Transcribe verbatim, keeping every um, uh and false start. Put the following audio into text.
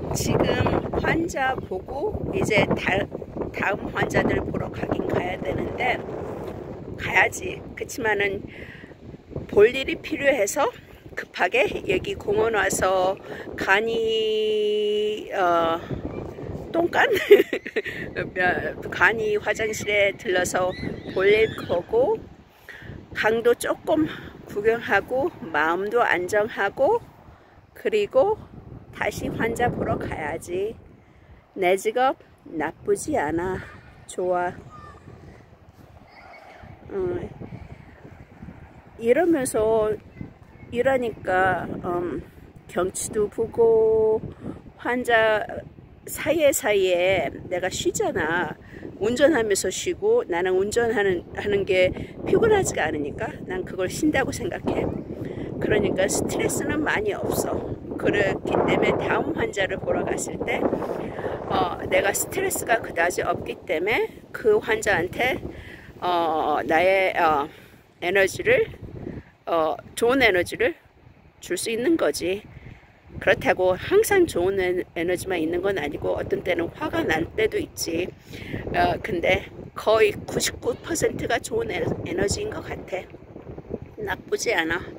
지금 환자 보고 이제 다, 다음 환자들 보러 가긴 가야 되는데 가야지. 그치만은 볼 일이 필요해서 급하게 여기 공원 와서 간이 어, 똥간? 간이 화장실에 들러서 볼일 보고 강도 조금 구경하고 마음도 안정하고 그리고 다시 환자 보러 가야지. 내 직업 나쁘지 않아. 좋아. 어, 이러면서 일하니까 음, 경치도 보고 환자 사이에 사이에 내가 쉬잖아. 운전하면서 쉬고 나는 운전하는 하는 게 피곤하지가 않으니까 난 그걸 쉰다고 생각해. 그러니까 스트레스는 많이 없어. 그렇기 때문에 다음 환자를 보러 갔을 때 어, 내가 스트레스가 그다지 없기 때문에 그 환자한테 어, 나의 어, 에너지를 어, 좋은 에너지를 줄 수 있는 거지. 그렇다고 항상 좋은 에너지만 있는 건 아니고 어떤 때는 화가 날 때도 있지. 어, 근데 거의 구십구 퍼센트가 좋은 에너지인 것 같아. 나쁘지 않아.